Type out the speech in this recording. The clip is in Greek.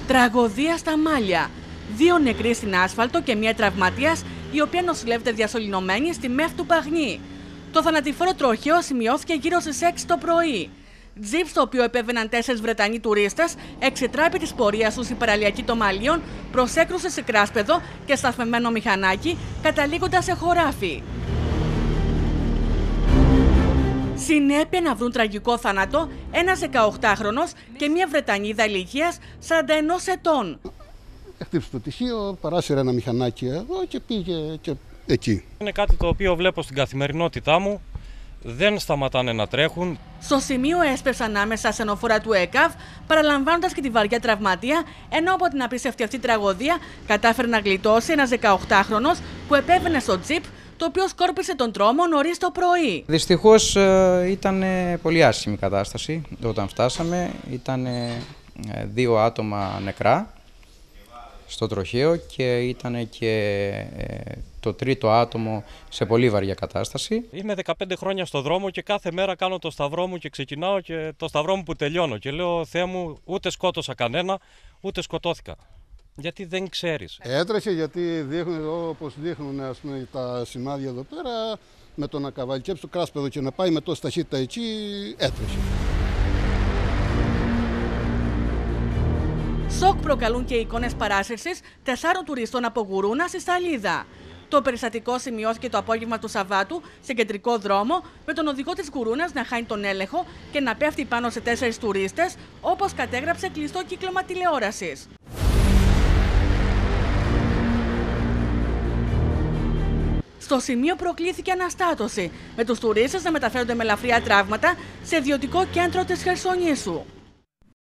Τραγωδία στα Μάλια. 2 νεκροί στην άσφαλτο και 1 τραυματίας, η οποία νοσηλεύεται διασωληνωμένη στη ΜΕΦ του Παγνή. Το θανατηφόρο τροχαίο σημειώθηκε γύρω στις 6 το πρωί. Τζιπ, στο οποίο επέβαιναν 4 Βρετανοί τουρίστες, εξετράπη της πορείας τους η παραλιακή των Μαλίων, προσέκρουσε σε κράσπεδο και σταθμευμένο μηχανάκι, καταλήγοντας σε χωράφι. Συνέπεια να βρουν τραγικό θάνατο ένας 18χρονος και 1 Βρετανίδα ηλικίας 41 ετών. Χτύπησε το τυχείο, παράσυρε ένα μηχανάκι εδώ και πήγε και εκεί. Είναι κάτι το οποίο βλέπω στην καθημερινότητά μου. Δεν σταματάνε να τρέχουν. Στο σημείο έσπευσαν ανάμεσα ασθενοφόρα του ΕΚΑΒ, παραλαμβάνοντας και τη βαριά τραυματία, ενώ από την απίστευτη αυτή τραγωδία κατάφερε να γλιτώσει ένας 18χρονος που επέβαινε στο τζιπ, το οποίο σκόρπισε τον τρόμο νωρίς το πρωί. Δυστυχώς ήταν πολύ άσχημη η κατάσταση όταν φτάσαμε. Ήταν 2 άτομα νεκρά στο τροχαίο και ήταν και το 3ο άτομο σε πολύ βαριά κατάσταση. Είμαι 15 χρόνια στο δρόμο και κάθε μέρα κάνω το σταυρό μου και ξεκινάω και το σταυρό μου που τελειώνω. Και λέω, Θεέ μου, ούτε σκότωσα κανένα, ούτε σκοτώθηκα. Γιατί δεν ξέρεις. Έτρεχε γιατί δείχνουν, όπως δείχνουν ας πούμε, τα σημάδια εδώ πέρα, με το να καβαλικέψει το κράσπεδο και να πάει με τόση ταχύτητα εκεί, έτρεχε. Σοκ προκαλούν και οι εικόνες παράσυρσης 4 τουριστών από Γουρούνα στη Σταλίδα. Το περιστατικό σημειώθηκε το απόγευμα του Σαββάτου σε κεντρικό δρόμο, με τον οδηγό της Γουρούνας να χάνει τον έλεγχο και να πέφτει πάνω σε 4 τουρίστες, όπως κατέγραψε κλειστό κύκλωμα τηλεόρασης. Στο σημείο προκλήθηκε αναστάτωση, με τους τουρίστες να μεταφέρονται με ελαφριά τραύματα σε ιδιωτικό κέντρο της Χερσονήσου.